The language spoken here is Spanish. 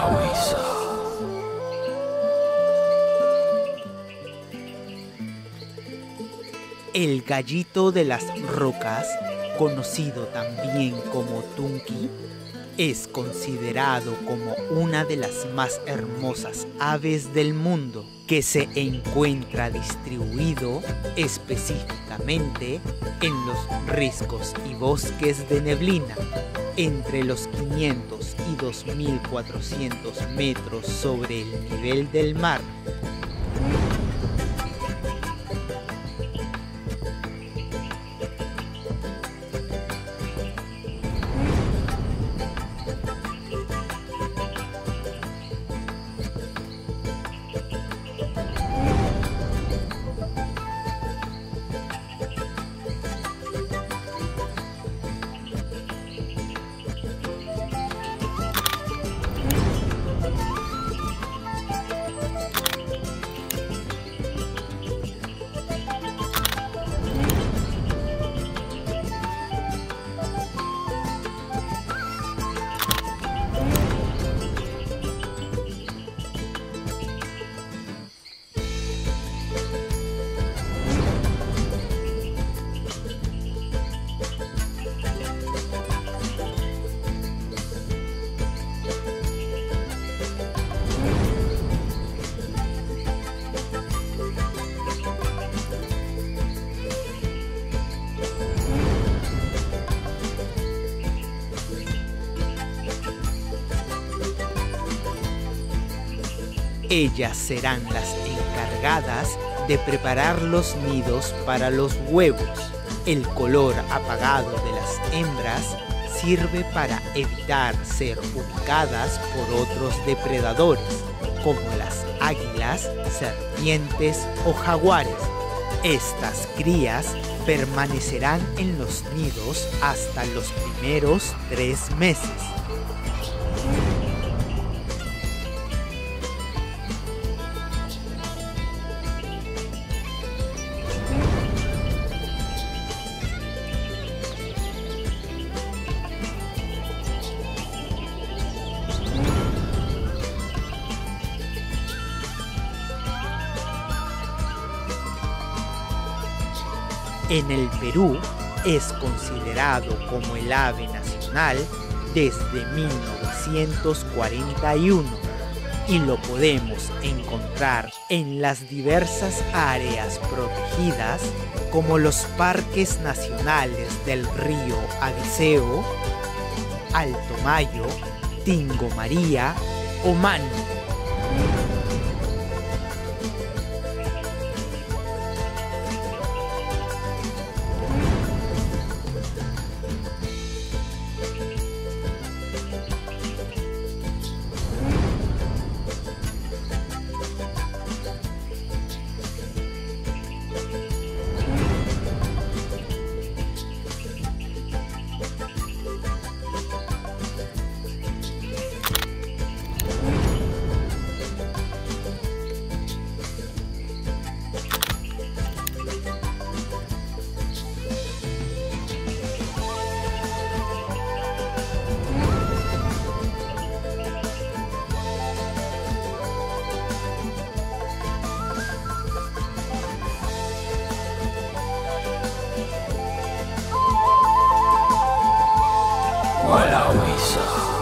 Gualahuiza. El gallito de las rocas, conocido también como tunqui, es considerado como una de las más hermosas aves del mundo, que se encuentra distribuido específicamente en los riscos y bosques de neblina, entre los 500 y 2400 metros sobre el nivel del mar. Ellas serán las encargadas de preparar los nidos para los huevos. El color apagado de las hembras sirve para evitar ser ubicadas por otros depredadores, como las águilas, serpientes o jaguares. Estas crías permanecerán en los nidos hasta los primeros 3 meses. En el Perú es considerado como el ave nacional desde 1941 y lo podemos encontrar en las diversas áreas protegidas como los parques nacionales del río Adiseo, Alto Mayo, Tingo María o Manu. Gualahuiza.